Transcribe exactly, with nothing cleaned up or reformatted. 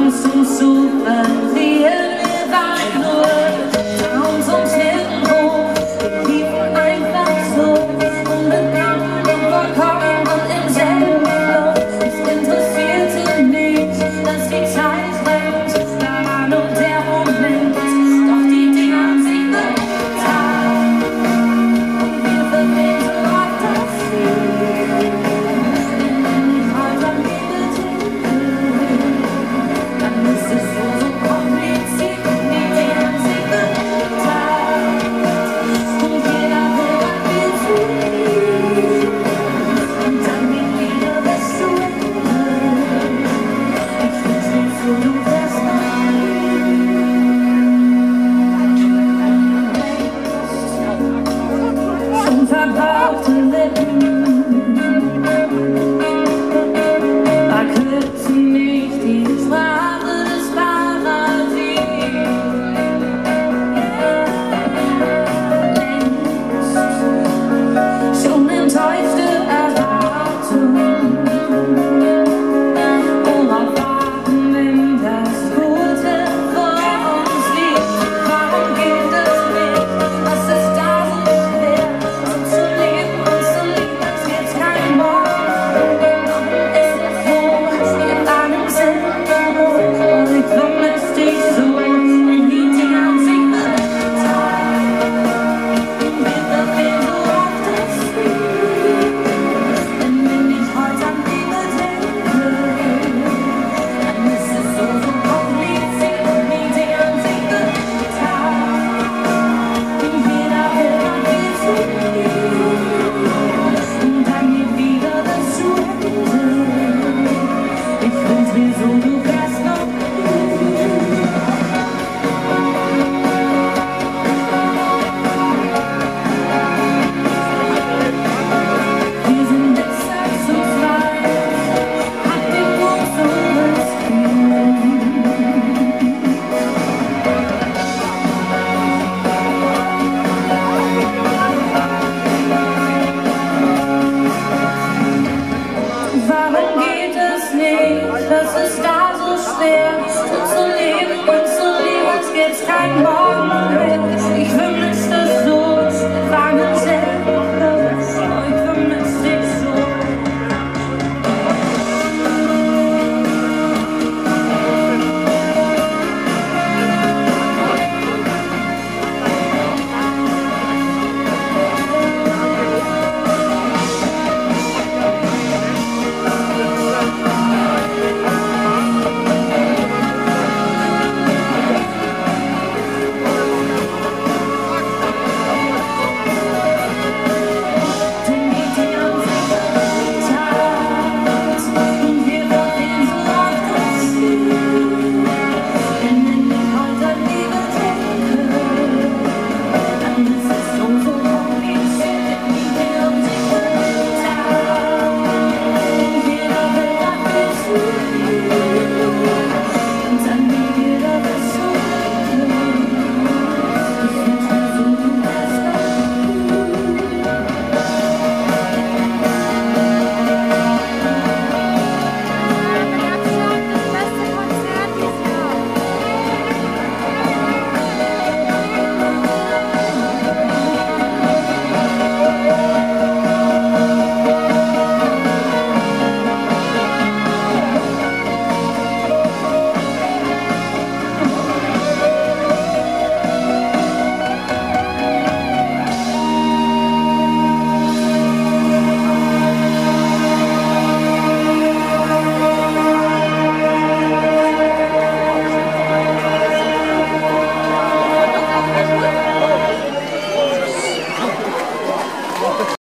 Angst und zu verlieren, wir waren nur Traum zum Tempo, wir liefen einfach so, unbekannt und vollkommen und im selben Flow. Es interessierte nicht, dass die Zeit rennt, da war nur der Moment, doch die Dinge haben sich getan und wir verwenden auf das Ziel. Denn wenn ich heute am Ende denke, dann ist es so, so kompliziert, die Dinge haben sich getan und jeder will, was wir tun. Und dann geht wieder bis zu Ende. Ich wünsch dir so, du